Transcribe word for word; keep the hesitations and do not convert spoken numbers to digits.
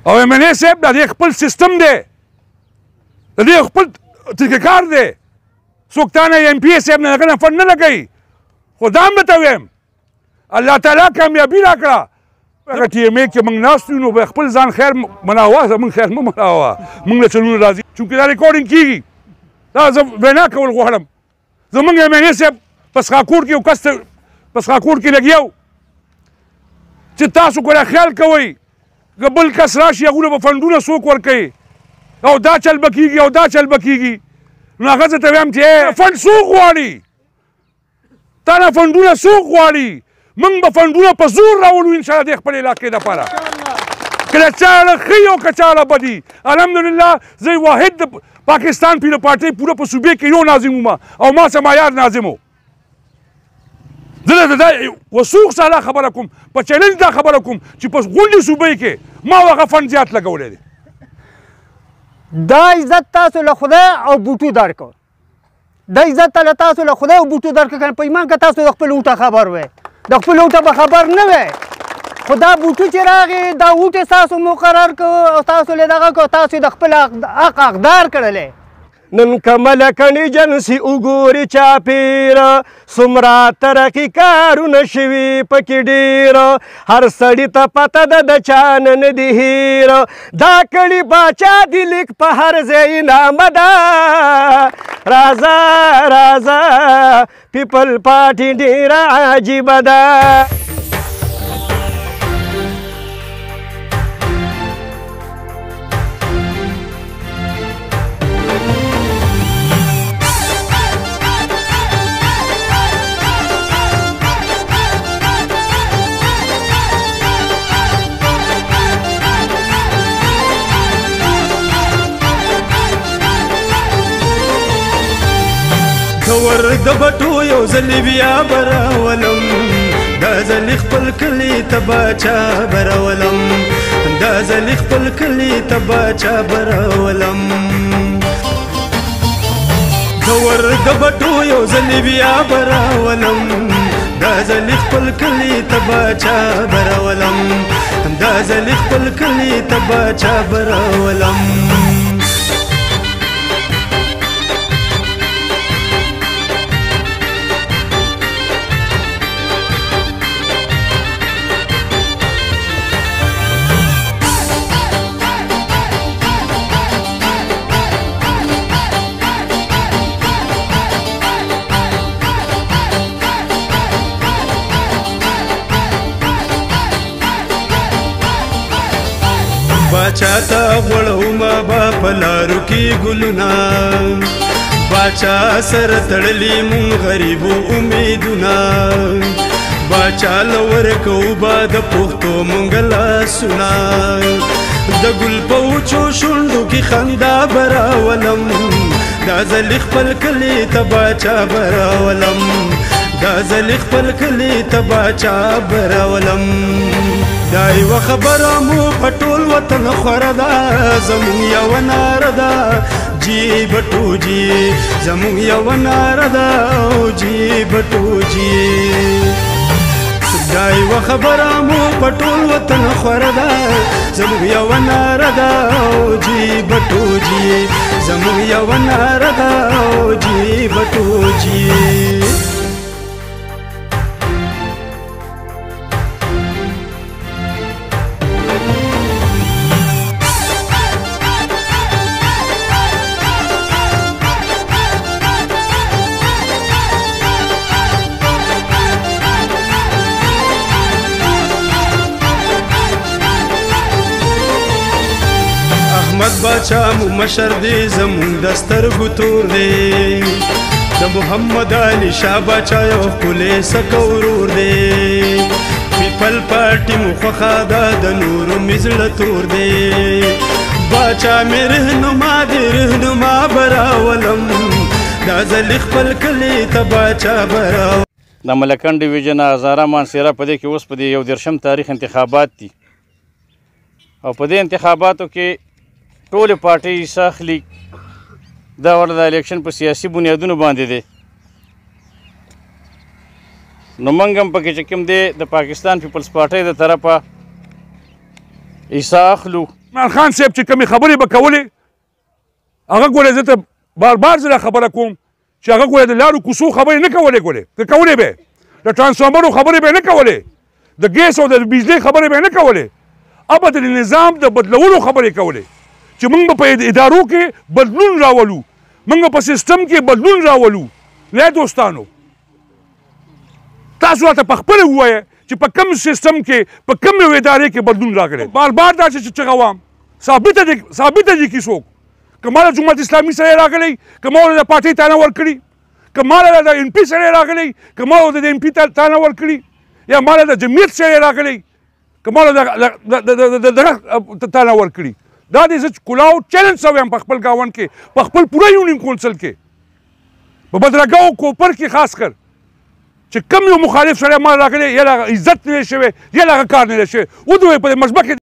او ایم این اے صاحب د دې خپل سیستم دی د دې خپل طریقه کار دی څوک تا نه ایم پی اے صاحب نه هغه نه فنډ نه لګوي خو دا هم درته وایم الله تعالی کامیابي راکړه هغه ټي ایم اے کې موږ ناست یو نو به خپل ځان خیر مناوه زموږ خیر مه مناوه موږ له چلونه راځي چونکې دا ریکارډینګ کېږي دا زه وینا کول غواړم زموږ ایم این اے صاحب په سخاکوټ کې یو کس په سخاکوټ کې لګیا و چې تاسو ګوره خیال کوئ که بل کس راشي هغونه به فنډونه څوک ورکوي او دا چل به کېږي او دا چل به کېږي نو هغه زه ته وایم چې فنډ څوک غواړي تا نه فنډونه څوک غواړي موږ به فنډونه په زور راولو انشاءالله د خپل علاقې دپاره که له چا اړه ښه او که چا اړه بدي الحمدلله زه واحد د پاکستان پیله پارټۍ پوره په صوبې کې یو ناظم وم او ما څه معیار ناظم و زه د دا وثوق سره خبره کوم په چیلنج دا خبره کوم چې په غونډې صوبې کې ما هغه فنډ زیات لګولی دی دا عزت تاسو له خدای او بوټو درکړ دا عزت له تاسو له خدای او بوټو درکړ کنه په ایمان که تاسو د خپل اوټه خبر وئ د خپل اوټه به خبر نه وئ خو دا بوټو چې راغی دا اوټې تاسو مقرر کړو او تاسو له دغه کړو تاسو د خپل حق حقدار کړلی نن کمل کنی جنسی وګوري چاپیره څومره ترقي کارونه شوي پکې ډېره هر سړي ته پته ده د چا نه نه دي هیره دا کړي باچا دي لیک په هر ځای نامه ده راځه راځه پیپل پارټي ډېره عجیبه ده ور د بټو یو ځل بیا براولم دا ځل خپل کلی ته باچا براولم دا ځل خپل کلی ته باچا براولم ور د بټو یو ځل بیا براولم دا ځل خپل کلی ته باچا براولم دا ځل خپل کلی ته باچا براولم باچا تا غړوما با پلارو کې ګلونه باچا سر تړلی مون غریبو امیدونه باچا لور کو با د پښتو مونږ لاسونه د ګل په وچو شونډو کې خندا براولم دا ځل خپل کلی ته باچا براولم دا ځل خپل کلی ته باچا براولم دا یوه خبره مو په ټول وطن خوره ده زموږ یوه ناره ده جی بټو جی زموږ یوه ناره ده جی بټو جی دا یوه خبره مو په ټول وطن خوره ده زموږ یوه ناره ده جی بټو جی زموږ یوه ناره ده جی بټو جی احمد باچا مو مشر دی زمون د سترګو تور دی د محمد علي شاه باچا یو ښکلی سکه ورور دی پیپل پارټي مو خوښه ده د نورو مې زړه تور دی باچا مې رهنما دی رهنما براولم دا ځل خپل کلي ته باچا براولم د ملکن ډیویژن هزاره مانسیره په دې کې اوس په دې یو دېرشم تاریخ انتخابات دي او په دې انتخاباتو کې ټولې پارټۍ حصه اخلي دا ورته د الیکشن په سیاسي بنیادونو باندې دی نو موږ هم پکې چې کوم دی د پاکستان پیپلز پارټۍ د طرفه حصه اخلو عمران خان صاحب چې کومې خبرې به کولې هغه ګورې زه ته بار بار زه دا خبره کوم چې هغه ګورې د لارو کوڅو خبرې نه کولې ګورې که کولې به د ټرانسفارمرو خبرې به نه کولې د ګیس او د بجلۍ خبرې به نه کولې ابه د نظام د بدلولو خبرې کولې چې موږ به په ادارو کې بدلون راولو موږ په سیستم کې بدلون راولو نه دوستانو تاسو راته پخپله ووایه چې په کوم سیستم کې په کوم یو ادارې کې بدلون راغلی بار بار دا چې چغه وام ثابته دي ثابته دي کې څوک که ما د جماعت اسلامي سره راغلی که ما د پارټۍ تانه ورکړي که ما د ایم پي سره راغلی که ما د ایم پي تانه ورکړي یا ما د جمعیت سره راغلی که ما د دغه تانه ورکړي دا د زه کلاو چیلنج سوی یم په خپل ګاونډ کې په خپل پوره یونین کونسل کې په بدرګه او کوپر کې خاص کر چې کم یو مخالف سره ما راغلی یا هغه عزت نه دی شوی یا هغه کار نه دی شوی ودوی په دې مشبه کې